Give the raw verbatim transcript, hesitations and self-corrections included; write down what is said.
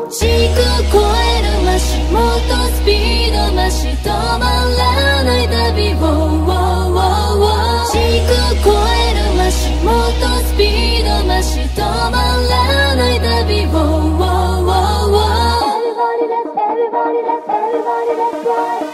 時空超えるマシもっとスピード増し止まらない旅を時空超えるマシもっとスピード増し止まらない旅を Everybody let's, everybody let's, everybody let's fly